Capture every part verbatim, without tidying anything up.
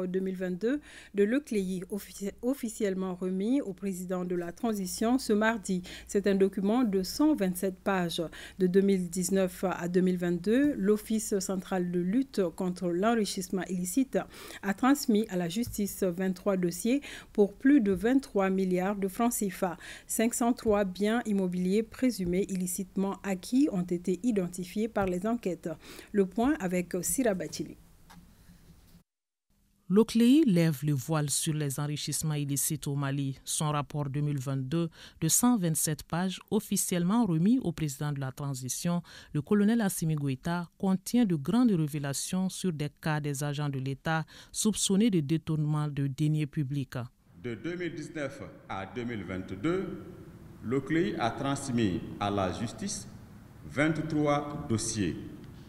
décembre deux mille vingt-deux de Leclerc, officiellement remis au président de la transition ce mardi. C'est un document de cent vingt-sept pages. De deux mille dix-neuf à deux mille vingt-deux, l'Office central de lutte contre l'enrichissement illicite a transmis à la justice vingt-trois dossiers pour plus de vingt-trois milliards de francs C F A. cinq cent trois biens immobiliers présumés illicitement acquis ont été identifiés par les enquêtes. Le point avec Sira Batili. Leclerc lève le voile sur les enrichissements illicites au Mali. Son rapport deux mille vingt-deux de cent vingt-sept pages, officiellement remis au président de la transition, le colonel Assimi Goïta, contient de grandes révélations sur des cas des agents de l'État soupçonnés de détournement de deniers publics. De deux mille dix-neuf à deux mille vingt-deux, Leclerc a transmis à la justice vingt-trois dossiers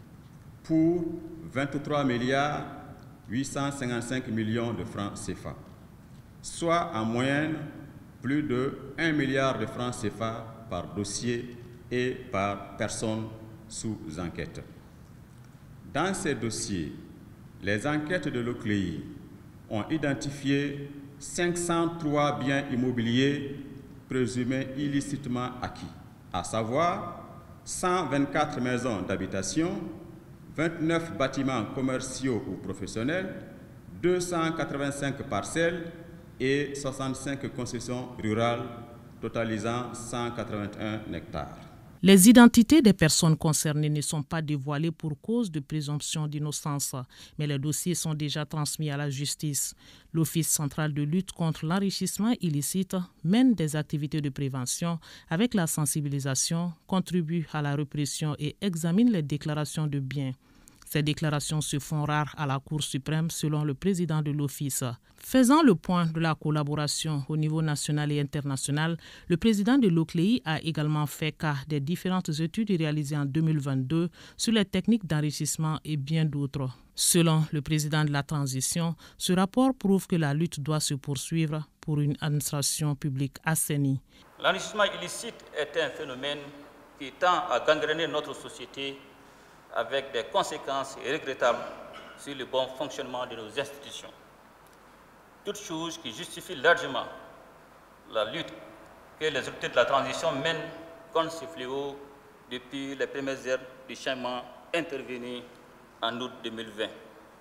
pour vingt-trois milliards huit cent cinquante-cinq millions de francs C F A, soit en moyenne plus de un milliard de francs C F A par dossier et par personne sous enquête. Dans ces dossiers, les enquêtes de Leclerc ont identifié cinq cent trois biens immobiliers présumés illicitement acquis, à savoir cent vingt-quatre maisons d'habitation, vingt-neuf bâtiments commerciaux ou professionnels, deux cent quatre-vingt-cinq parcelles et soixante-cinq concessions rurales totalisant cent quatre-vingt-un hectares. Les identités des personnes concernées ne sont pas dévoilées pour cause de présomption d'innocence, mais les dossiers sont déjà transmis à la justice. L'Office central de lutte contre l'enrichissement illicite mène des activités de prévention avec la sensibilisation, contribue à la répression et examine les déclarations de biens. Ces déclarations se font rares à la Cour suprême selon le président de l'Office. Faisant le point de la collaboration au niveau national et international, le président de Leclerc a également fait cas des différentes études réalisées en deux mille vingt-deux sur les techniques d'enrichissement et bien d'autres. Selon le président de la transition, ce rapport prouve que la lutte doit se poursuivre pour une administration publique assainie. L'enrichissement illicite est un phénomène qui tend à gangréner notre société avec des conséquences regrettables sur le bon fonctionnement de nos institutions. Toute chose qui justifie largement la lutte que les autorités de la transition mènent contre ce fléau depuis les premières heures du changement intervenu en août deux mille vingt.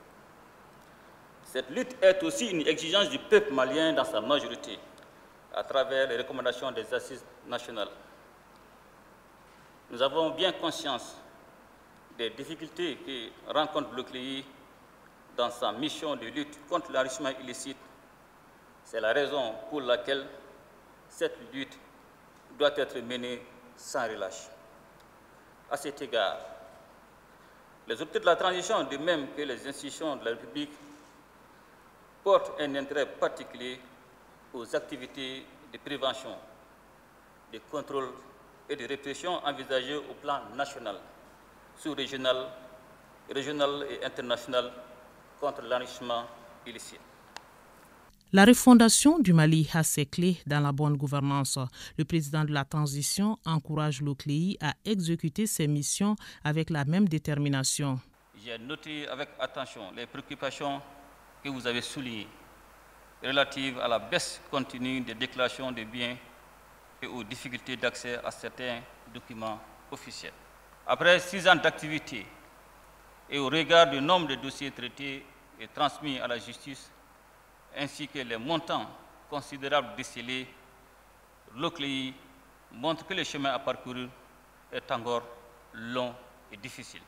Cette lutte est aussi une exigence du peuple malien dans sa majorité, à travers les recommandations des assises nationales. Nous avons bien conscience des difficultés que rencontre Leclerc dans sa mission de lutte contre l'enrichissement illicite. C'est la raison pour laquelle cette lutte doit être menée sans relâche. À cet égard, les autorités de la transition, de même que les institutions de la République, portent un intérêt particulier aux activités de prévention, de contrôle et de répression envisagées au plan national, sous-régional, régional et international contre l'enrichissement illicite. La refondation du Mali a ses clés dans la bonne gouvernance. Le président de la transition encourage Leclerc à exécuter ses missions avec la même détermination. J'ai noté avec attention les préoccupations que vous avez soulignées relatives à la baisse continue des déclarations de biens et aux difficultés d'accès à certains documents officiels. Après six ans d'activité et au regard du nombre de dossiers traités et transmis à la justice, ainsi que les montants considérables décelés, Leclerc montre que le chemin à parcourir est encore long et difficile.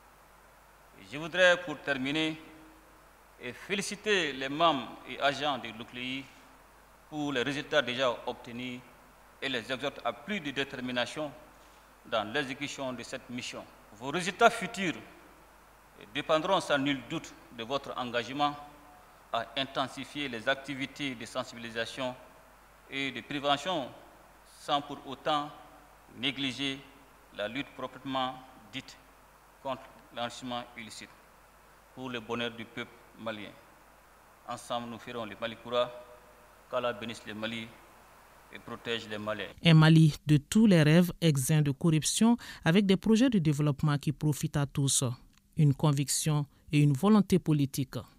Je voudrais, pour terminer, féliciter les membres et agents de Leclerc pour les résultats déjà obtenus et les exhorte à plus de détermination dans l'exécution de cette mission. Vos résultats futurs dépendront sans nul doute de votre engagement à intensifier les activités de sensibilisation et de prévention sans pour autant négliger la lutte proprement dite contre l'enrichissement illicite pour le bonheur du peuple malien. Ensemble, nous ferons le Mali Koura, qu'Allah bénisse le Mali et protège les Maliens. Un Mali de tous les rêves exempt de corruption avec des projets de développement qui profitent à tous, une conviction et une volonté politique.